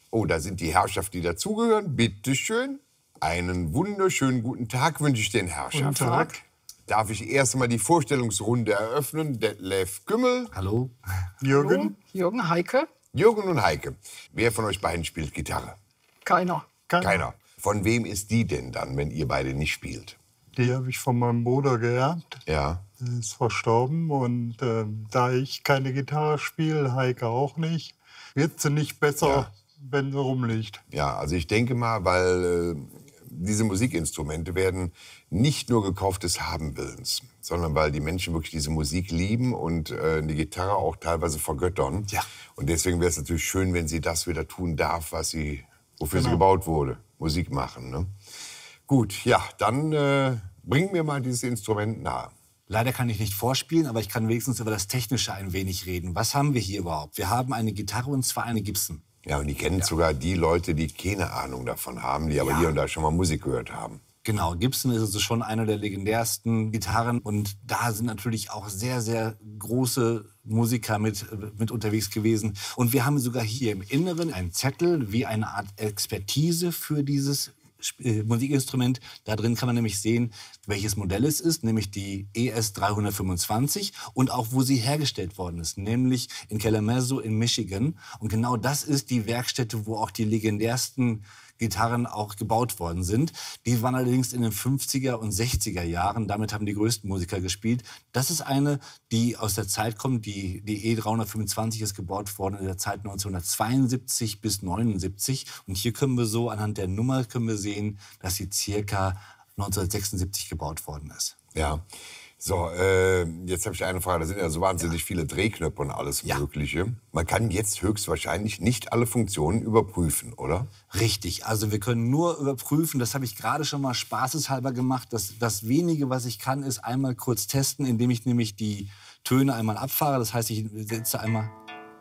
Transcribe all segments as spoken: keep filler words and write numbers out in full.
Oh, da sind die Herrschaften, die dazugehören. Bitte schön. Einen wunderschönen guten Tag wünsche ich den Herrschaften. Guten Tag. Darf ich erst mal die Vorstellungsrunde eröffnen? Detlef Kümmel. Hallo. Jürgen. Jürgen, Heike? Jürgen und Heike. Wer von euch beiden spielt Gitarre? Keiner. Keiner. Keiner. Von wem ist die denn dann, wenn ihr beide nicht spielt? Die habe ich von meinem Bruder geerbt. Ja. Er ist verstorben und äh, da ich keine Gitarre spiele, Heike auch nicht, wird sie nicht besser, Ja. wenn sie rumliegt. Ja, also ich denke mal, weil äh, diese Musikinstrumente werden nicht nur gekauft des Habenwillens, sondern weil die Menschen wirklich diese Musik lieben und äh, die Gitarre auch teilweise vergöttern. Ja. Und deswegen wäre es natürlich schön, wenn sie das wieder tun darf, was sie, wofür sie Genau. gebaut wurde, Musik machen. Ne? Gut, ja, dann äh, bring mir mal dieses Instrument nahe. Leider kann ich nicht vorspielen, aber ich kann wenigstens über das Technische ein wenig reden. Was haben wir hier überhaupt? Wir haben eine Gitarre, und zwar eine Gibson. Ja, und die kennen sogar die Leute, die keine Ahnung davon haben, die aber Ja. hier und da schon mal Musik gehört haben. Genau, Gibson ist also schon einer der legendärsten Gitarren. Und da sind natürlich auch sehr, sehr große Musiker mit, mit unterwegs gewesen. Und wir haben sogar hier im Inneren einen Zettel wie eine Art Expertise für dieses Sp- äh, Musikinstrument. Da drin kann man nämlich sehen, welches Modell es ist, nämlich die E S dreihundertfünfundzwanzig und auch, wo sie hergestellt worden ist, nämlich in Kalamazoo in Michigan. Und genau das ist die Werkstätte, wo auch die legendärsten Gitarren auch gebaut worden sind. Die waren allerdings in den fünfziger und sechziger Jahren. Damit haben die größten Musiker gespielt. Das ist eine, die aus der Zeit kommt. Die, die E dreihundertfünfundzwanzig ist gebaut worden in der Zeit neunzehnhundertzweiundsiebzig bis neunundsiebzig. Und hier können wir so anhand der Nummer können wir sehen, dass sie circa neunzehnhundertsechsundsiebzig gebaut worden ist. Ja. So, äh, jetzt habe ich eine Frage. Da sind ja so wahnsinnig viele Drehknöpfe und alles Ja. Mögliche. Man kann jetzt höchstwahrscheinlich nicht alle Funktionen überprüfen, oder? Richtig, also wir können nur überprüfen, das habe ich gerade schon mal spaßeshalber gemacht. Das, das wenige, was ich kann, ist einmal kurz testen, indem ich nämlich die Töne einmal abfahre. Das heißt, ich setze einmal...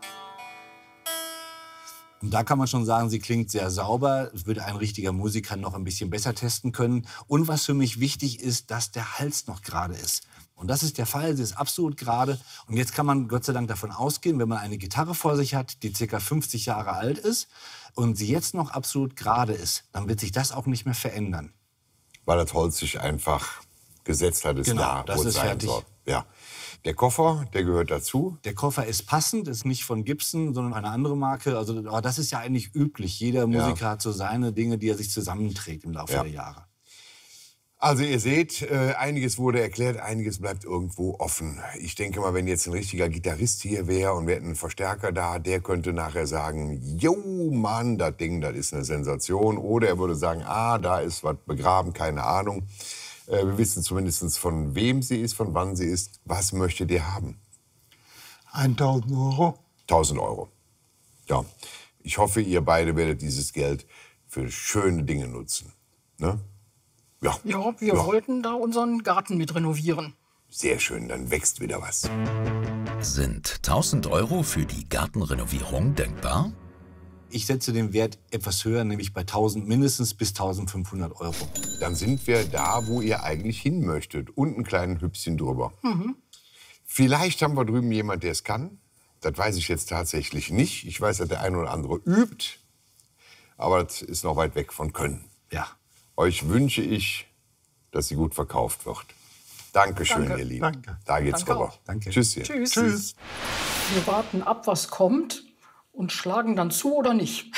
Und da kann man schon sagen, sie klingt sehr sauber. Das würde ein richtiger Musiker noch ein bisschen besser testen können. Und was für mich wichtig ist, dass der Hals noch gerade ist. Und das ist der Fall, sie ist absolut gerade. Und jetzt kann man Gott sei Dank davon ausgehen, wenn man eine Gitarre vor sich hat, die ca. fünfzig Jahre alt ist und sie jetzt noch absolut gerade ist, dann wird sich das auch nicht mehr verändern. Weil das Holz sich einfach gesetzt hat, ist Genau, da, das wo es ist sein fertig. soll. Ja. Der Koffer, der gehört dazu. Der Koffer ist passend, ist nicht von Gibson, sondern eine andere Marke. Also, aber das ist ja eigentlich üblich. Jeder Musiker hat so seine Dinge, die er sich zusammenträgt im Laufe Ja. der Jahre. Also ihr seht, äh, einiges wurde erklärt, einiges bleibt irgendwo offen. Ich denke mal, wenn jetzt ein richtiger Gitarrist hier wäre und wir hätten einen Verstärker da, der könnte nachher sagen, jo Mann, das Ding, das ist eine Sensation. Oder er würde sagen, ah, da ist was begraben, keine Ahnung. Äh, wir wissen zumindest, von wem sie ist, von wann sie ist. Was möchtet ihr haben? eintausend Euro. tausend Euro. Ja, ich hoffe, ihr beide werdet dieses Geld für schöne Dinge nutzen. Ne? Ja. Ja, wir Ja. wollten da unseren Garten mit renovieren. Sehr schön, dann wächst wieder was. Sind tausend Euro für die Gartenrenovierung denkbar? Ich setze den Wert etwas höher, nämlich bei tausend mindestens bis eintausendfünfhundert Euro. Dann sind wir da, wo ihr eigentlich hin möchtet. Und ein kleines Hüpschen drüber. Vielleicht haben wir drüben jemand, der es kann. Das weiß ich jetzt tatsächlich nicht. Ich weiß, dass der eine oder andere übt. Aber das ist noch weit weg von Können. Ja. Euch wünsche ich, dass sie gut verkauft wird. Dankeschön, Danke. ihr Lieben. Danke. Da geht's Danke rüber. auch. Danke. Tschüsschen. Tschüss. Tschüss. Wir warten ab, was kommt und schlagen dann zu oder nicht.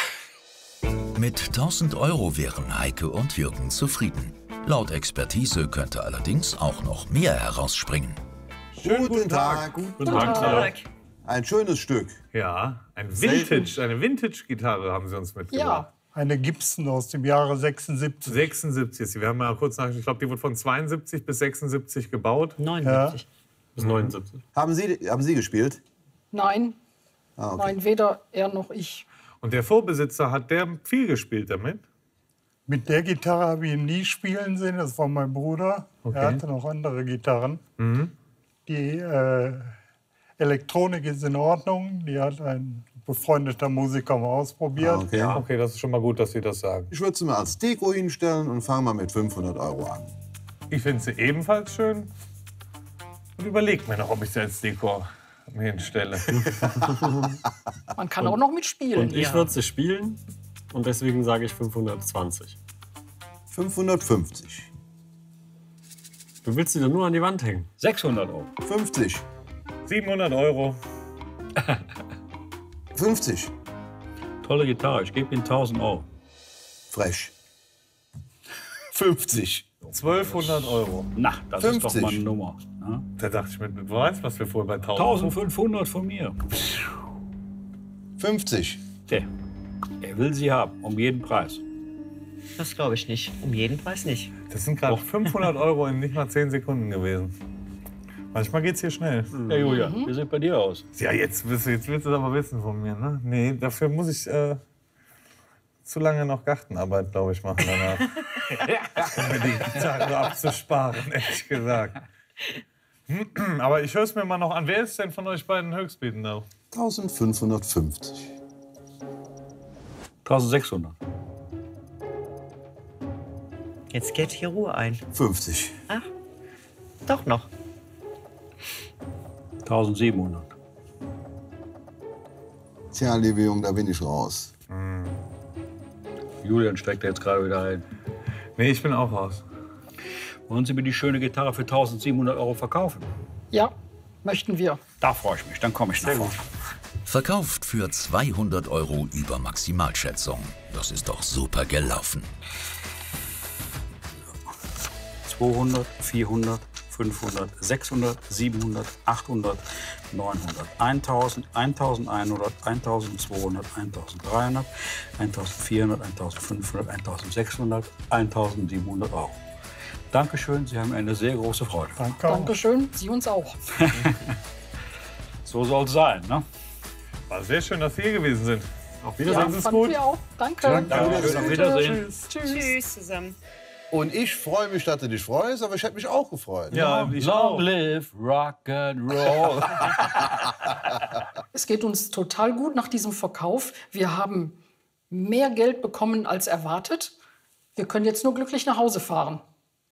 Mit tausend Euro wären Heike und Jürgen zufrieden. Laut Expertise könnte allerdings auch noch mehr herausspringen. Guten Tag. Guten Tag. Ein schönes Stück. Ja, ein Vintage, eine Vintage-Gitarre haben Sie uns mitgebracht. Ja, Eine Gibson aus dem Jahre sechsundsiebzig. sechsundsiebzig ist sie. Wir haben mal kurz nach, ich glaube, die wurde von zweiundsiebzig bis sechsundsiebzig gebaut. neunundsiebzig bis neunundsiebzig. Haben Sie, haben Sie gespielt? nein, Ah, okay. nein, weder er noch ich. Und der Vorbesitzer, hat der viel gespielt damit? Mit der Gitarre habe ich ihn nie spielen sehen, das war mein Bruder. Okay. Er hatte noch andere Gitarren. Mhm. Die äh, Elektronik ist in Ordnung, die hat ein befreundeter Musiker mal ausprobiert. Ah, okay. Okay, das ist schon mal gut, dass Sie das sagen. Ich würde sie mal als Deko hinstellen und fange mal mit fünfhundert Euro an. Ich finde sie ebenfalls schön und überlege mir noch, ob ich sie als Deko hinstelle. Man kann auch noch mitspielen. Und ich würde sie spielen Und deswegen sage ich fünfhundertzwanzig. fünfhundertfünfzig. Du willst sie doch nur an die Wand hängen. sechshundert Euro. fünfzig. siebenhundert Euro. fünfzig. Tolle Gitarre, ich gebe Ihnen tausend Euro. Frech. fünfzig. zwölfhundert Euro. Na, das ist fünfzig. doch mal eine Nummer. Ne? Da dachte ich mir, du weißt, was wir vorher bei tausend. eintausendfünfhundert von mir. fünfzig. Der, er will sie haben, um jeden Preis. Das glaube ich nicht. Um jeden Preis nicht. Das sind gerade fünfhundert Euro in nicht mal zehn Sekunden gewesen. Manchmal geht's hier schnell. Ja, Julia, wie sieht bei dir aus? Ja, jetzt willst du, jetzt willst du es aber wissen von mir, ne? Nee, dafür muss ich äh, zu lange noch Gartenarbeit, glaube ich, machen danach. Um mir die Gitarre abzusparen, ehrlich gesagt. Aber ich höre es mir mal noch an. Wer ist denn von euch beiden höchstbietender? eintausendfünfhundertfünfzig. eintausendsechshundert. Jetzt kehrt hier Ruhe ein. fünfzig. Ach, doch noch. eintausendsiebenhundert. Tja, liebe Jung, da bin ich raus. Julian steckt jetzt gerade wieder ein. Nee, ich bin auch raus. Wollen Sie mir die schöne Gitarre für eintausendsiebenhundert Euro verkaufen? Ja, möchten wir. Da freue ich mich, dann komme ich nach vorne. Verkauft für zweihundert Euro über Maximalschätzung. Das ist doch super gelaufen. zweihundert, vierhundert, fünfhundert, sechshundert, siebenhundert, achthundert, neunhundert, eintausend, eintausendeinhundert, eintausendzweihundert, eintausenddreihundert, eintausendvierhundert, eintausendfünfhundert, eintausendsechshundert, eintausendsiebenhundert Euro. Dankeschön, Sie haben mir eine sehr große Freude. Danke auch. Dankeschön, Sie uns auch. So soll es sein, ne? War sehr schön, dass Sie hier gewesen sind. Auf Ja, Wiedersehen, ist fanden gut. wir auch. Danke. Dankeschön, auf Wiedersehen. Tschüss. Tschüss zusammen. Und ich freue mich, dass du dich freust, aber ich hätte mich auch gefreut. Ja, ich Long auch. live rock and roll. Es geht uns total gut nach diesem Verkauf. Wir haben mehr Geld bekommen als erwartet. Wir können jetzt nur glücklich nach Hause fahren.